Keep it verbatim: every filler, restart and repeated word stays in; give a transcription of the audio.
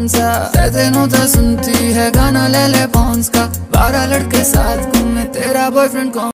कौन सा तेनों तो सुनती है गाना ले ले पॉन्स का, बारह लड़के साथ घूमे तेरा बॉयफ्रेंड कौन